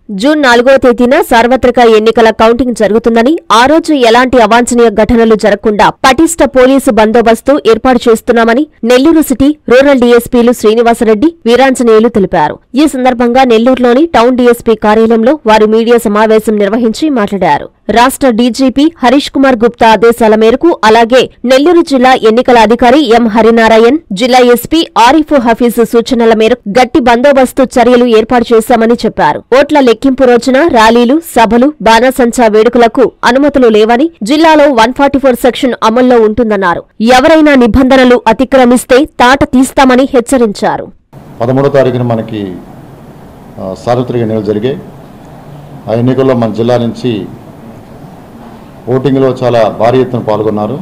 June 4వ తేదీన సార్వత్రిక ఎన్నికల కౌంటింగ్ జరుగుతుందని, ఆ రోజు ఎలాంటి అవాంఛనీయ ఘటనలు జరగకుండా పటిష్ట పోలీసు బందోబస్తు ఏర్పాటు చేస్తున్నామని నెల్లూరు సిటీ రూరల్ డీఎస్పీలు శ్రీనివాసరెడ్డి, వీరాంజనేయులు తెలిపారు. ఈ సందర్భంగా నెల్లూరులోని టౌన్ డీఎస్పీ కార్యాలయంలో వారు మీడియా సమావేశం నిర్వహించి మాట్లాడారు. రాష్ట్ర డీజీపీ హరీష్ కుమార్ గుప్తా ఆదేశాల మేరకు, అలాగే నెల్లూరు జిల్లా ఎన్నికల అధికారి ఎం హరినారాయణ్, జిల్లా ఎస్పీ ఆరిఫ్ హఫీజ్ సూచనల మేరకు గట్టి బందోబస్తు చర్యలు ఏర్పాటు చేశామని చెప్పారు. ఓట్ల లెక్కింపు రోజున ర్యాలీలు, సభలు, బాణాసంచా వేడుకలకు అనుమతులు లేవని, జిల్లాలో 144 సెక్షన్ అమల్లో ఉంటుందన్నారు. ఎవరైనా నిబంధనలు అతిక్రమిస్తే తాట తీస్తామని హెచ్చరించారు. 13వ తారీఖున మనకి సార్వత్రిక ఎన్నికలు జరిగాయి. ఆ ఎన్నికల్లో మన జిల్లా నుంచి ఓటింగ్లో చాలా భారీ ఎత్తున పాల్గొన్నారు.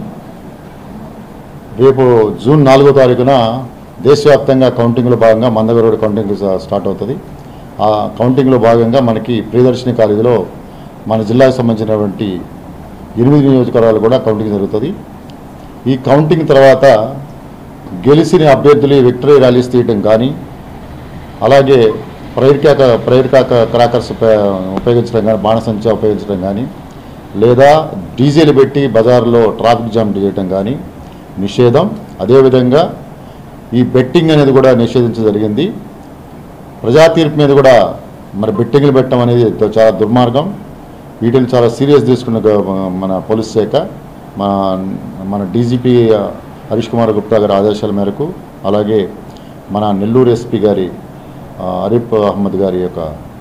రేపు జూన్ 4వ తారీఖున దేశవ్యాప్తంగా కౌంటింగ్లో భాగంగా మందగరోడ్ కౌంటింగ్ స్టార్ట్ అవుతుంది. ఆ కౌంటింగ్లో భాగంగా మనకి ప్రియదర్శిని కాలేజీలో మన జిల్లాకు సంబంధించినటువంటి 8 నియోజకవర్గాలు కూడా కౌంటింగ్ జరుగుతుంది. ఈ కౌంటింగ్ తర్వాత గెలిచిన అభ్యర్థులు విక్టరీ ర్యాలీస్ తీయటం కానీ, అలాగే ప్రైర్ క్రాకర్స్ ఉపయోగించడం కానీ, బాణసంచా ఉపయోగించడం కానీ, లేదా డీజేలు పెట్టి బజార్లో ట్రాఫిక్ జామ్ చేయటం కానీ నిషేధం. అదేవిధంగా ఈ బెట్టింగ్ అనేది కూడా నిషేధించడం జరిగింది. ప్రజా తీర్పు మీద కూడా మరి బెట్టింగ్లు పెట్టడం అనేది చాలా దుర్మార్గం. వీటిని చాలా సీరియస్ తీసుకున్న మన పోలీస్ శాఖ, మన డీజీపీ హరీష్ కుమార్ గుప్తా గారి ఆదేశాల మేరకు, అలాగే మన నెల్లూరు ఎస్పీ గారి అరీఫ్ అహ్మద్ గారి యొక్క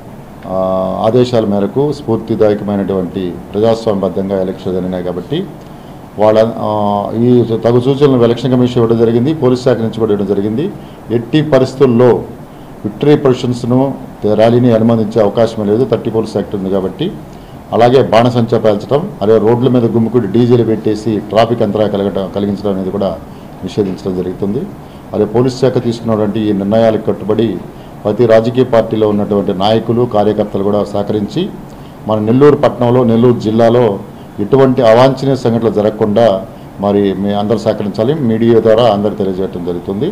ఆదేశాల మేరకు స్ఫూర్తిదాయకమైనటువంటి ప్రజాస్వామ్యబద్ధంగా ఎలక్షన్ జరిగినాయి. కాబట్టి వాళ్ళ ఈ తగు సూచనలు ఎలక్షన్ కమిషన్ ఇవ్వడం జరిగింది, పోలీస్ శాఖ నుంచి కూడా ఇవ్వడం జరిగింది. ఎట్టి పరిస్థితుల్లో విక్టరీ ప్రొసెషన్స్ను ర్యాలీని అనుమతించే అవకాశం లేదు, 34 యాక్ట్ ఉంది కాబట్టి. అలాగే బాణసంచా పేల్చడం, అలాగే రోడ్ల మీద గుమ్ముకుడి డీజేలు పెట్టేసి ట్రాఫిక్ అంతరాయం కలిగించడం అనేది కూడా నిషేధించడం జరుగుతుంది. అలాగే పోలీస్ శాఖ తీసుకున్నటువంటి ఈ నిర్ణయాలకు కట్టుబడి ప్రతి రాజకీయ పార్టీలో ఉన్నటువంటి నాయకులు, కార్యకర్తలు కూడా సహకరించి మన నెల్లూరు పట్టణంలో, నెల్లూరు జిల్లాలో ఎటువంటి అవాంఛనీయ సంఘటనలు జరగకుండా మరి మీ అందరూ సహకరించాలి. మీడియా ద్వారా అందరూ తెలియజేయడం జరుగుతుంది.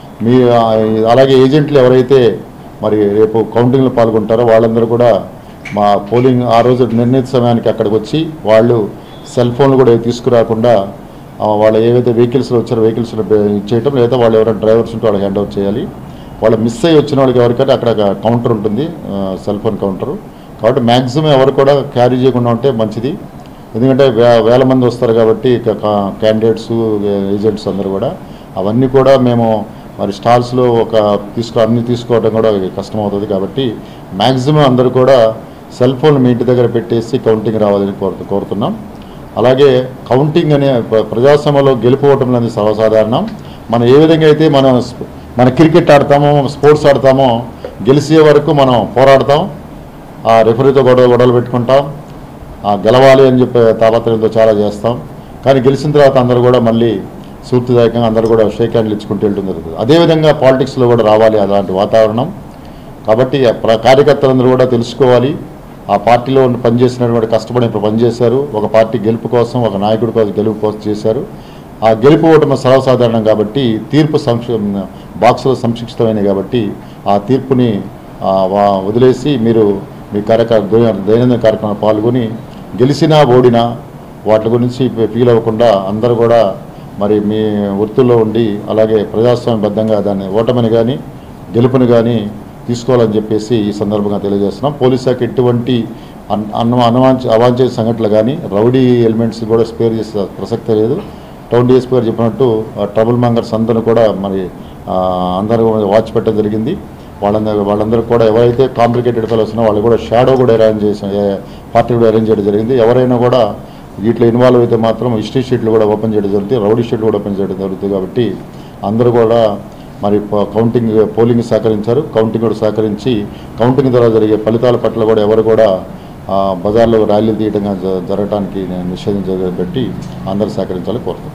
అలాగే ఏజెంట్లు ఎవరైతే మరి రేపు కౌంటింగ్లో పాల్గొంటారో వాళ్ళందరూ కూడా మా పోలింగ్ ఆ రోజు నిర్ణీత సమయానికి అక్కడికి వచ్చి వాళ్ళు సెల్ ఫోన్లు కూడా తీసుకురాకుండా వాళ్ళు ఏవైతే వెహికల్స్లో వచ్చారో వెహికల్స్లో ఇచ్చేయటం, లేదా వాళ్ళు ఎవరైనా డ్రైవర్స్ ఉంటే వాళ్ళకి హ్యాండ్ ఓవర్ చేయాలి. వాళ్ళు మిస్ అయ్యి వచ్చిన వాళ్ళకి ఎవరికైతే అక్కడ కౌంటర్ ఉంటుంది, సెల్ ఫోన్ కౌంటరు. కాబట్టి మ్యాక్సిమం ఎవరు కూడా క్యారీ చేయకుండా ఉంటే మంచిది. ఎందుకంటే వేల మంది వస్తారు కాబట్టి క్యాండిడేట్స్, ఏజెంట్స్ అందరూ కూడా అవన్నీ కూడా మేము మరి స్టాల్స్లో అన్నీ తీసుకోవడం కూడా కష్టమవుతుంది. కాబట్టి మ్యాక్సిమం అందరూ కూడా సెల్ ఫోన్ మీ ఇంటి దగ్గర పెట్టేసి కౌంటింగ్ రావాలని కోరుతున్నాం. అలాగే కౌంటింగ్ అనే ప్రజాస్వామ్యంలో గెలుపుకోవటం అనేది సర్వసాధారణం. మనం ఏ విధంగా అయితే మన క్రికెట్ ఆడతామో, స్పోర్ట్స్ ఆడతామో, గెలిచే వరకు మనం పోరాడతాం, ఆ రెఫరీతో గొడవలు పెట్టుకుంటాం, గెలవాలి అని చెప్పే తాపత్రయంతో చాలా చేస్తాం. కానీ గెలిచిన తర్వాత అందరూ కూడా మళ్ళీ స్ఫూర్తిదాయకంగా అందరూ కూడా షేక్ హ్యాండ్లు ఇచ్చుకుంటూ వెళ్ళడం జరుగుతుంది. అదేవిధంగా పాలిటిక్స్లో కూడా రావాలి అలాంటి వాతావరణం. కాబట్టి కార్యకర్తలందరూ కూడా తెలుసుకోవాలి, ఆ పార్టీలో పనిచేసినటువంటి కష్టపడి ఇప్పుడు పనిచేశారు. ఒక పార్టీ గెలుపు కోసం, ఒక నాయకుడి కోసం గెలుపు కోసం చేశారు. ఆ గెలుపు ఓటమి సర్వసాధారణం కాబట్టి తీర్పు బాక్సులో సంక్షిప్తమైనవి కాబట్టి ఆ తీర్పుని వదిలేసి మీరు మీ దైనందిన కార్యక్రమాలు పాల్గొని గెలిచినా ఓడినా వాటి గురించి ఫీల్ అవ్వకుండా అందరూ కూడా మరి మీ వృత్తుల్లో ఉండి అలాగే ప్రజాస్వామ్యబద్ధంగా దాన్ని ఓటమిని కానీ గెలుపుని కానీ తీసుకోవాలని చెప్పేసి ఈ సందర్భంగా తెలియజేస్తున్నాం. పోలీస్ శాఖ ఎటువంటి అవాంఛనీయ సంఘటనలు కానీ రౌడీ ఎలిమెంట్స్ కూడా స్పేర్ చేసే ప్రసక్తే లేదు. టౌన్ డీఎస్పీ గారు చెప్పినట్టు ట్రబుల్ మెంబర్స్ అందరూ కూడా మరి అందరూ వాచ్ పెట్టడం జరిగింది. వాళ్ళందరూ కూడా ఎవరైతే కాంప్లికేటెడ్ ఫెలోస్ ఉన్నా వాళ్ళు కూడా షాడో కూడా పార్టీ కూడా అరేంజ్ చేయడం జరిగింది. ఎవరైనా కూడా వీటిలో ఇన్వాల్వ్ అయితే మాత్రం హిస్టరీ షీట్లు కూడా ఓపెన్ చేయడం జరుగుతుంది, రౌడీ షీట్లు కూడా ఓపెన్ చేయడం జరుగుతుంది. కాబట్టి అందరూ కూడా మరి పోలింగ్ సహకరించారు, కౌంటింగ్ కూడా సహకరించి కౌంటింగ్ ద్వారా జరిగే ఫలితాల పట్ల కూడా ఎవరు కూడా బజార్లో ర్యాలీలు తీయటంగా జరగడానికి నిషేధించబట్టి అందరూ సహకరించాలని కోరుతున్నాను.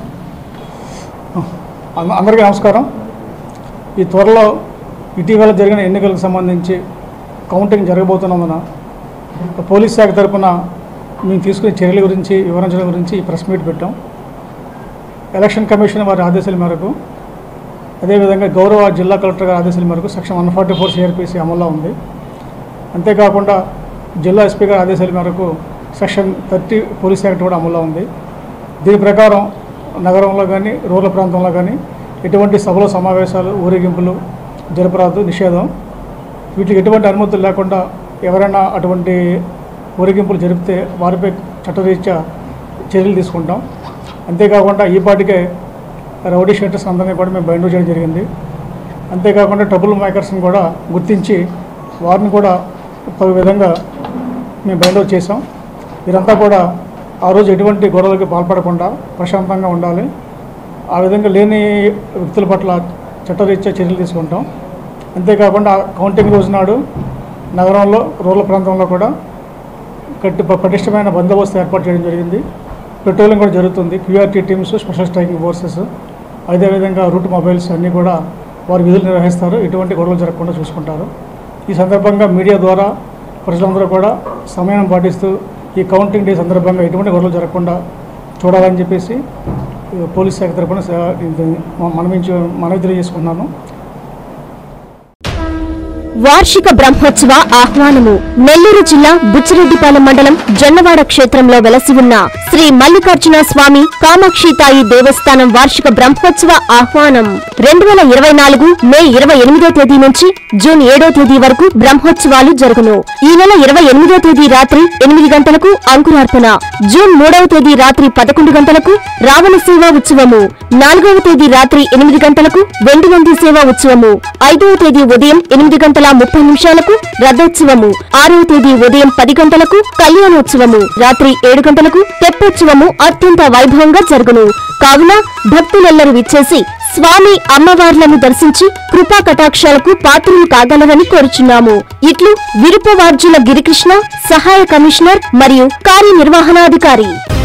అందరికీ నమస్కారం. ఈ త్వరలో ఇటీవల జరిగిన ఎన్నికలకు సంబంధించి కౌంటింగ్ జరగబోతున్నందున పోలీస్ శాఖ తరఫున మేము తీసుకునే చర్యల గురించి వివరించడం గురించి ఈ ప్రెస్ మీట్ పెట్టాం. ఎలక్షన్ కమిషన్ వారి ఆదేశాల మేరకు, అదేవిధంగా గౌరవ జిల్లా కలెక్టర్ గారి ఆదేశాల మేరకు సెక్షన్ 144 సిఆర్పిసి అమల్లో ఉంది. అంతేకాకుండా జిల్లా ఎస్పీ గారి ఆదేశాల మేరకు సెక్షన్ 30 పోలీస్ యాక్ట్ కూడా అమల్లో ఉంది. దీని ప్రకారం నగరంలో కానీ రూరల్ ప్రాంతంలో కానీ ఎటువంటి సభలు సమావేశాలు ఊరేగింపులు జరపరాదు, నిషేధం. వీటికి ఎటువంటి అనుమతులు లేకుండా ఎవరైనా అటువంటి ఊరేగింపులు జరిపితే వారిపై చట్టరీత్యా చర్యలు తీసుకుంటాం. అంతేకాకుండా ఈ పాటికే రౌడీ షీటర్స్ అందరినీ కూడా మేము బైండ్ చేయడం జరిగింది. అంతేకాకుండా ట్రబుల్ మేకర్స్ని కూడా గుర్తించి వారిని కూడా ఒక విధంగా మేము బైండ్ చేసాం. వీరంతా కూడా ఆ రోజు ఎటువంటి గొడవలకి పాల్పడకుండా ప్రశాంతంగా ఉండాలి. ఆ విధంగా లేని వ్యక్తుల పట్ల చట్టరీత్యా చర్యలు తీసుకుంటాం. అంతేకాకుండా కౌంటింగ్ రోజు నాడు నగరంలో రూరల్ ప్రాంతంలో కూడా పటిష్టమైన బందోబస్తు ఏర్పాటు చేయడం జరిగింది. పెట్రోలింగ్ కూడా జరుగుతుంది. QRT teams, special striking forces, అదేవిధంగా రూట్ మొబైల్స్ అన్నీ కూడా వారు విధులు నిర్వహిస్తారు. ఎటువంటి గొడవలు జరగకుండా చూసుకుంటారు. ఈ సందర్భంగా మీడియా ద్వారా ప్రజలందరూ కూడా సమయం పాటిస్తూ ఈ కౌంటింగ్ డే సందర్భంగా ఎటువంటి గొడవలు జరగకుండా చూడాలని చెప్పేసి పోలీస్ శాఖ తరఫున మనవి తెలియజేసుకున్నాను. వార్షిక బ్రహ్మోత్సవ ఆహ్వానము. నెల్లూరు జిల్లా బుచ్చిరెడ్డిపాలెం మండలం జొన్నవాడ క్షేత్రంలో వెలసి ఉన్న శ్రీ మల్లికార్జున స్వామి కామాక్షితాయి దేవస్థానం వార్షిక బ్రహ్మోత్సవ ఆహ్వానం 2024 మే 28వ తేదీ నుంచి జూన్ 7వ తేదీ వరకు బ్రహ్మోత్సవాలు జరుగును. ఈ నెల 28వ తేదీ రాత్రి 8 గంటలకు అంకురార్పణ, జూన్ 3వ తేదీ రాత్రి 11 గంటలకు రావణ సేవా ఉత్సవము, 4వ తేదీ రాత్రి 8 గంటలకు వెండి నంది సేవా ఉత్సవము, 5వ తేదీ ఉదయం 8:30 రథోత్సవము, 6వ తేదీ ఉదయం 10 గంటలకు కళ్యాణోత్సవము, రాత్రి 7 గంటలకు తెప్పోత్సవము అత్యంత వైభవంగా జరుగును. కావున భక్తులెల్లరూ విచ్చేసి స్వామి అమ్మవార్లను దర్శించి కృపా కటాక్షాలకు పాత్రలు కాగలరని కోరుచున్నాము. ఇట్లు విరుపవార్జుల గిరికృష్ణ, సహాయ కమిషనర్ మరియు కార్యనిర్వహణాధికారి.